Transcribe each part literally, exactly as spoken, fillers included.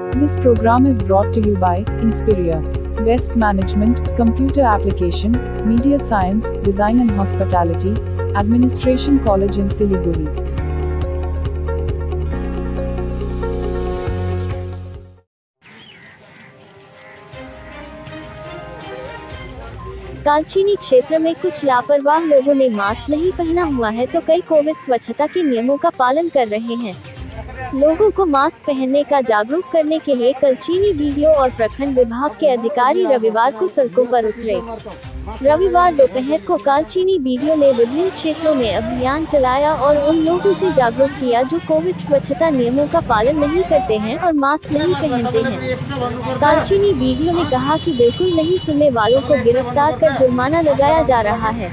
This program is brought to you by Inspiria, Best Management, Computer Application, Media Science, Design and Hospitality, Administration College in Siliguri. Kalchini क्षेत्र में कुछ लापरवाह लोगों ने mask नहीं पहना हुआ है तो कई कोविड स्वच्छता के नियमों का पालन कर रहे हैं। लोगों को मास्क पहनने का जागरूक करने के लिए कालचीनी वीडियो और प्रखंड विभाग के अधिकारी रविवार को सड़कों पर उतरे। रविवार दोपहर को कालचीनी वीडियो ने विभिन्न क्षेत्रों में अभियान चलाया और उन लोगों से जागरूक किया जो कोविड स्वच्छता नियमों का पालन नहीं करते हैं और मास्क नहीं पहनते हैं। कालचीनी वीडियो ने कहा कि बिल्कुल नहीं सुनने वालों को गिरफ्तार कर जुर्माना लगाया जा रहा है।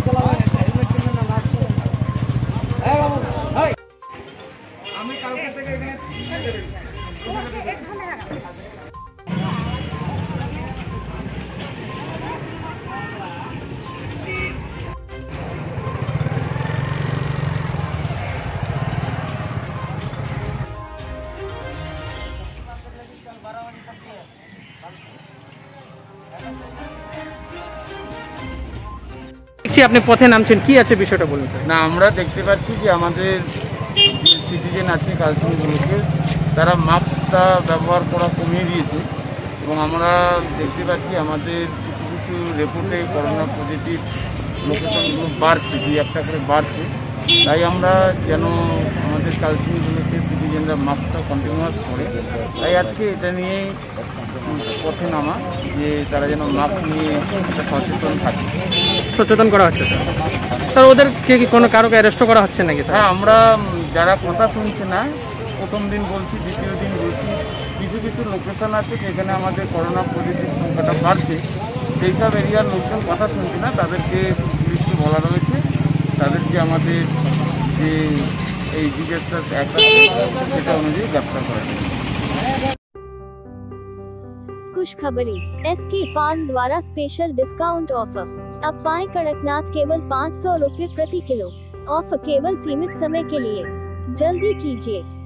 আপনি পথে নামছেন, কি আছে বিষয়টা বলুন। না, আমরা দেখতে পাচ্ছি যে আমাদের সিটিজেন আছে কালচিনিগুলোকে তারা মাস্কটা ব্যবহার করা কমিয়ে দিয়েছে এবং আমরা দেখতে পাচ্ছি আমাদের কিছু কিছু রিপোর্টে করোনা পজিটিভ লোকেশনগুলো বাড়ছে, দুই একটা করে বাড়ছে। তাই আমরা যেন আমাদের কালচিনিগুলোকে সিটিজেনরা মাস্কটা কন্টিনিউয়াস করে, তাই আজকে এটা নিয়ে পথে নামা যে তারা যেন মাস্ক নিয়ে সচেতন থাকে, সচেতন করা হচ্ছে। স্যার ওদেরকে কি কোনো কারোকে অ্যারেস্টও করা হচ্ছে নাকি? হ্যাঁ, আমরা যারা কথা শুনছে না, প্রথম দিন বলছি, দ্বিতীয় দিন বলছি, কিছু কিছু লোকেশন আছে যেখানে আমাদের করোনা পজিটিভ সংখ্যাটা বাড়ছে, সেই সব এরিয়ার লোকজন কথা শুনছে না, তাদেরকে পুলিশকে বলা রয়েছে তাদেরকে আমাদের যে এই ডিজাস্টার অ্যাক্ট সেটা অনুযায়ী গ্রেপ্তার করা যাবে। खुशखबरी, एसके फार्म द्वारा स्पेशल डिस्काउंट ऑफर। अब पाएं कड़कनाथ केवल पाँच सौ रुपये प्रति किलो। ऑफर केवल सीमित समय के लिए, जल्दी कीजिए।